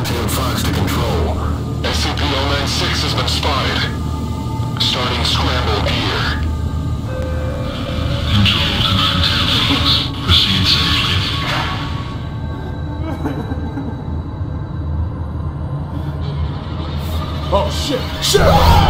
Command Fox to control. SCP-096 has been spotted. Starting scramble gear. Control to 910 Fox. Proceed safely. Oh shit! Shit!